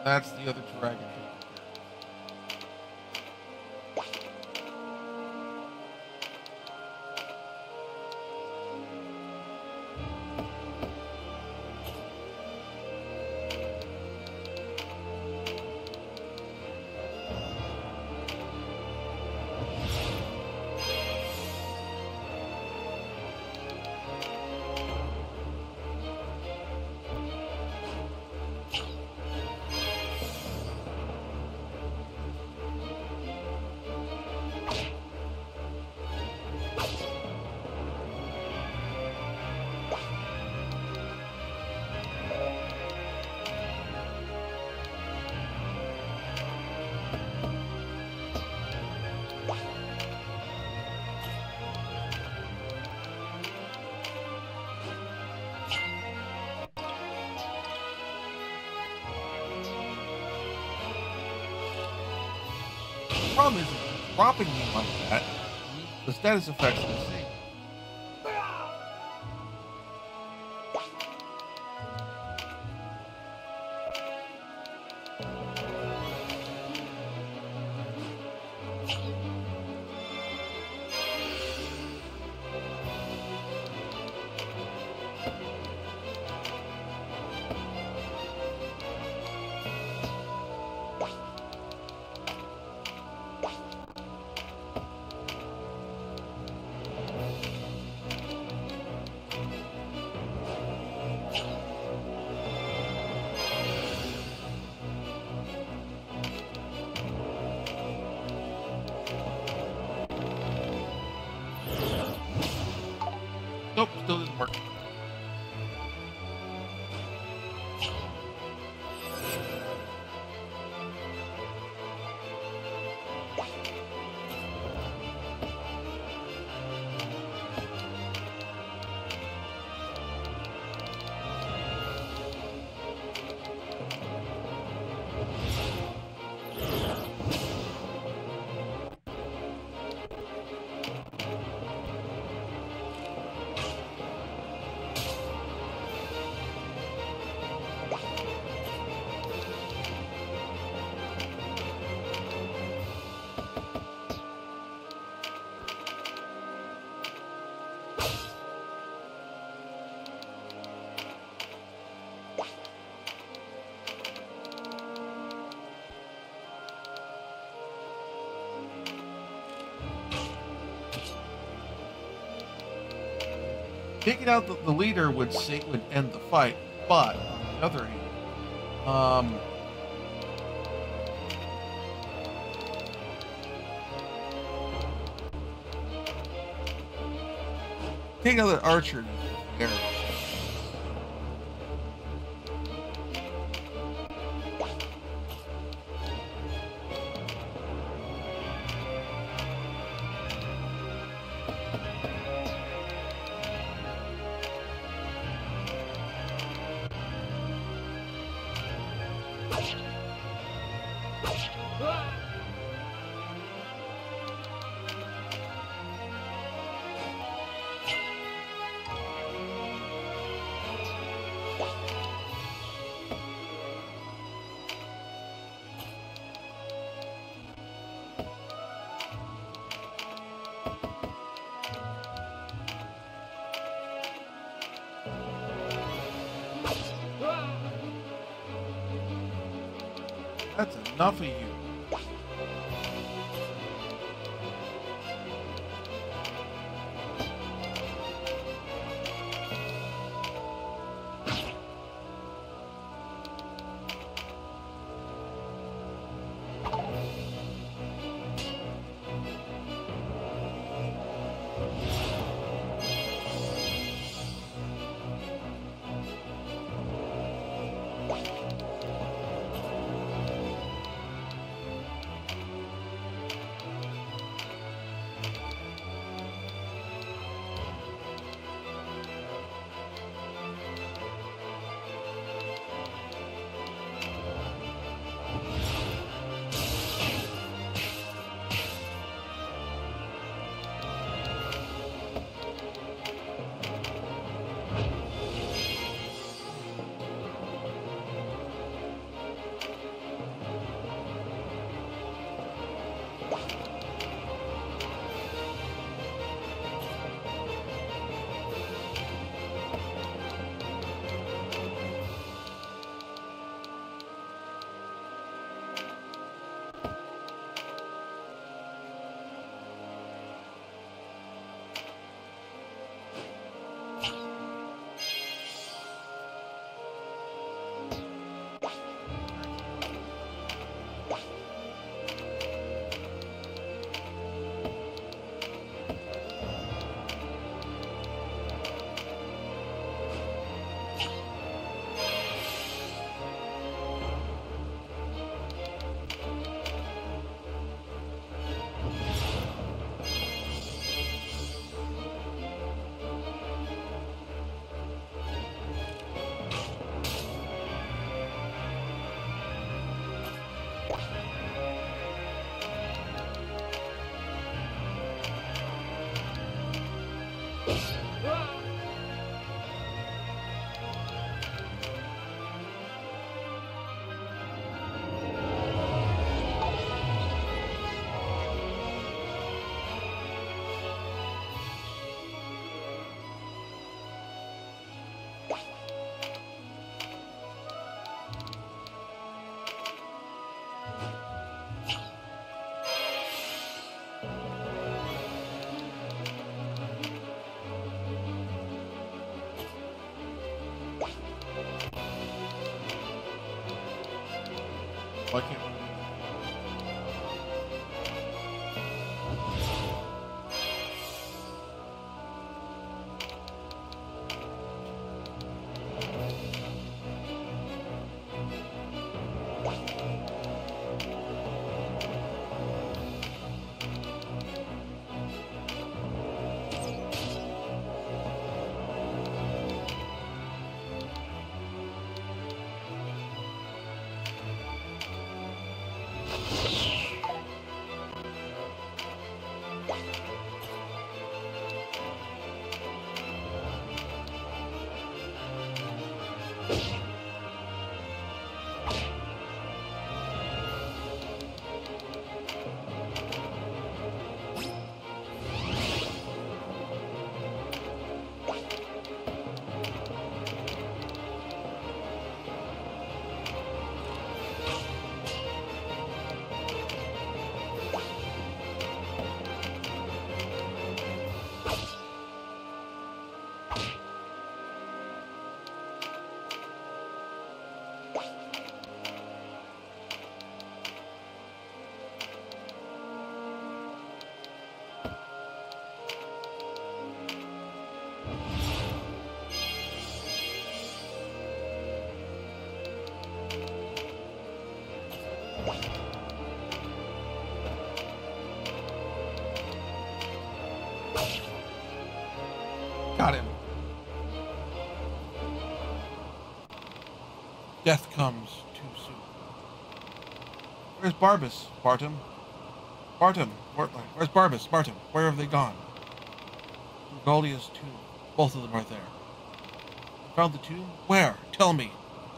That's the other dragon. The problem is dropping me like that. The status effects are the same. Nope, still didn't work. Taking out the leader would end the fight, but on the other hand, taking out the archer there. That's enough of you. Why can't we? Got him. Death comes too soon. Where's Barbas, Bartum? Bartum, where's Barbas, Bartum? Where have they gone? Galia's tomb. Both of them are there. You found the tomb? Where? Tell me.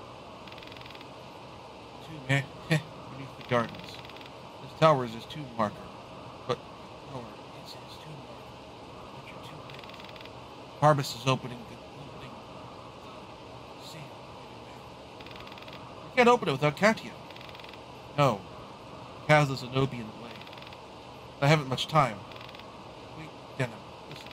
Tomb, eh? Beneath the gardens. This tower is his tomb marker. But, no, it's his tomb marker. But you're too late. Barbas is opening the seal. You can't open it without Katia. No. It has the Zenobian blade. I haven't much time. Wait, Denim, listen.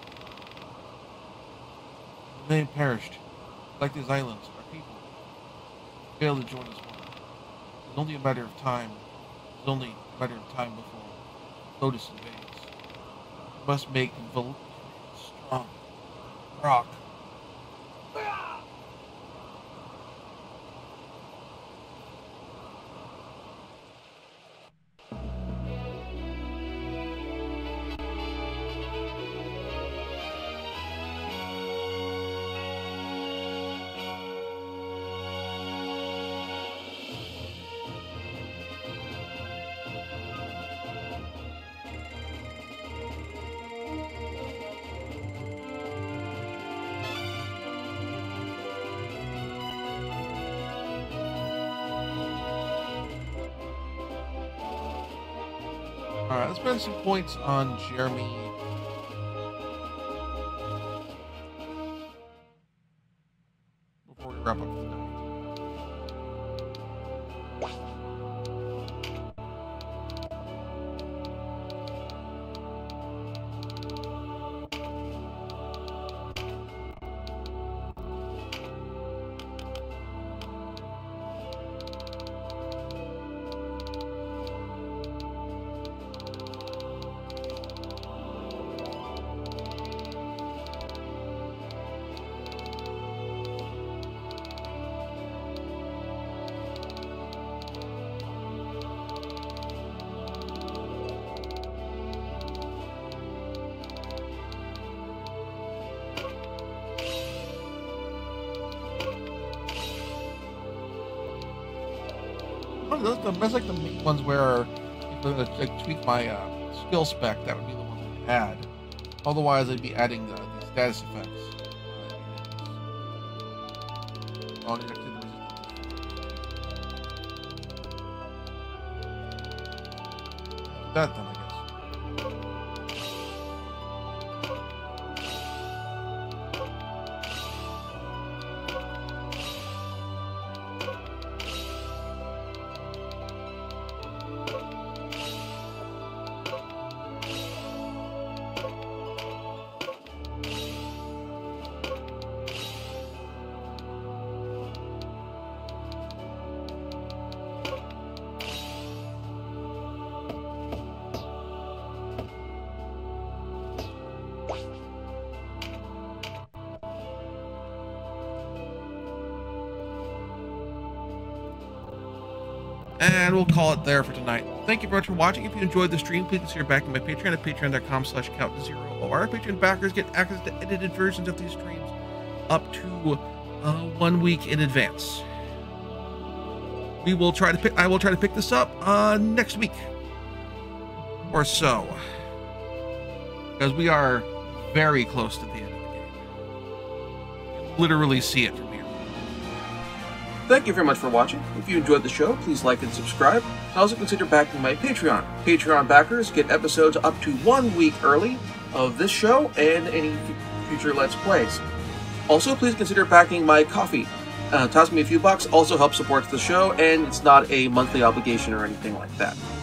The name perished. Like these islands, our people failed to join us one. It's only a matter of time. It's only a matter of time before Lotus invades. We must make Vol strong. Rock. Alright, let's spend some points on Jeremy. Before we wrap up for the night. That's like the main ones where if I'm going to tweak my skill spec, that would be the ones I'd add. Otherwise, I'd be adding the status effects. All the activities. That then, I guess. And we'll call it there for tonight. Thank you very much for watching. If you enjoyed the stream, please consider backing my Patreon at patreon.com/count0. Our Patreon backers get access to edited versions of these streams up to 1 week in advance. I will try to pick this up next week or so, because we are very close to the end of the game. You can literally see it from here. Thank you very much for watching. If you enjoyed the show, please like and subscribe. Also consider backing my Patreon. Patreon backers get episodes up to 1 week early of this show and any future Let's Plays. Also, please consider backing my Ko-fi. Toss me a few bucks, also helps support the show, and it's not a monthly obligation or anything like that.